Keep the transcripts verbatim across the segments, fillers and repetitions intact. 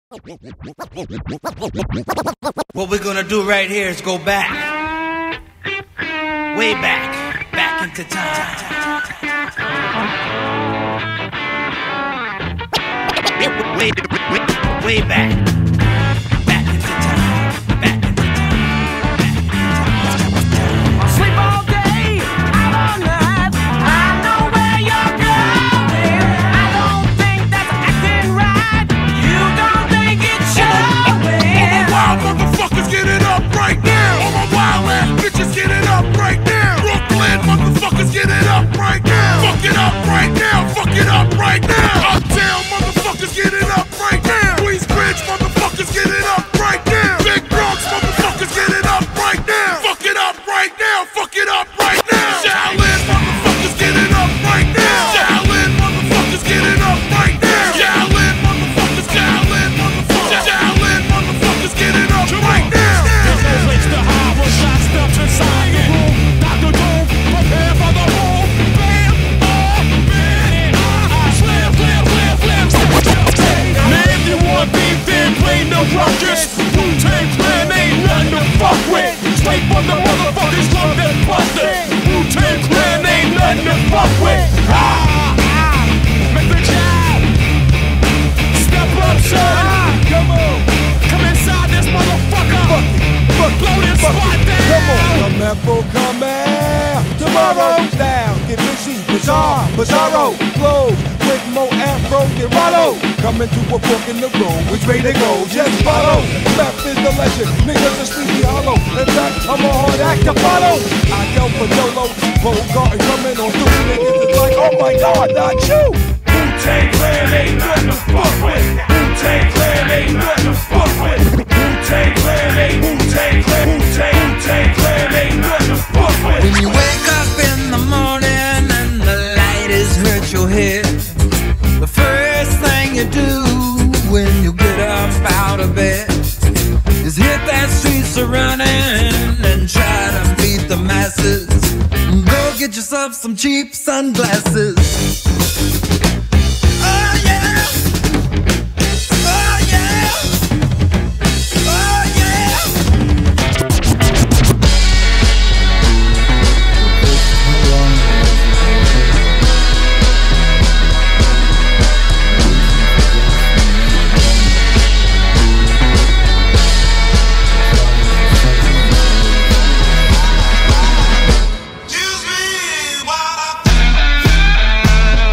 What we're gonna do right here is go back, way back, back into time. Way, way, way back, back into time, back into time, back into time. I sleep all day, out all night. I know where you're going. I don't think that's acting right. You don't think it's showing. All my wild motherfuckers, get it up right now. All my wild ass bitches, get it up right now. Brooklyn motherfuckers, get it up right now. Fuck it up right now. Fuck it up right now. Uptown motherfuckers, get it up right now. Queensbridge motherfuckers, get it up right now. Big Bronx motherfuckers, get it up right now. Fuck it up right now. Fuck it up right now. Shaolin motherfuckers, get it up right now. Shaolin motherfuckers, get it up right now. Shaolin motherfuckers, Shaolin motherfuckers, Shaolin motherfuckers, get it up right now. Place to hide when shots steps inside the room. Doctor Doom, prepare for the room. Bam, oh, man, ah, slam, slam, slam, slam, slam. Man, if you want beef, then play no ruckus. Wu-Tang Clan ain't nothing to fuck with. Straight from the motherfuckers, club that busted. Wu-Tang Clan ain't nothing to fuck with. Ah, ah, make the job. Step up, son. Come on, come inside this motherfucker. Fuck it, fuck it, blow this spot down. Come on, come and come out. Tomorrow's down, get busy, bizarre, bizarro, flow, with more afro, get rollo. Coming to a fork in the road, which way they go, just follow. Meth is the legend, niggas are sleepy hollow. In fact, I'm a hard act to follow. I go for Dolo, Bogart coming on through. Niggas is like, oh my God, not you. Wu-Tang Clan ain't nothing to fuck with. Wu-Tang Clan ain't nothing to fuck with. Wu-Tang Clan ain't Wu-Tang Clan. Wu-Tang, Wu-Tang Clan ain't nothing to fuck with. When you wake up in the morning and the light has hurt your head, the first thing you do when you get up out of bed is hit that streets a running and try to beat the masses. Go get yourself some cheap sunglasses. Oh yeah, oh yeah, oh yeah. Excuse me while I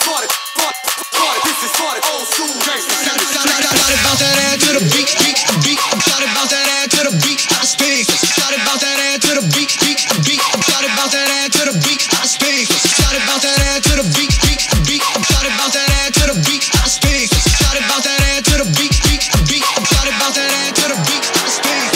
for the, for the, for the, this is for the old school gangsters. Shawty bounce that ass to the beat, beat, beat. Shawty bounce that ass to the beat, out of space. Shawty bounce that ass to the beat, beat, beat. Shawty bounce that ass to the beat, out of space. Shawty bounce that ass to the beat, beat, beat. Shawty bounce that ass to the beat, out of space. Shawty bounce that ass to the beat, beat, beat. Shawty bounce that ass to the beat, out of space.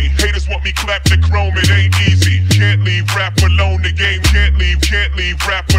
Clap the chrome, it ain't easy. Can't leave rap alone, the game can't leave, can't leave rap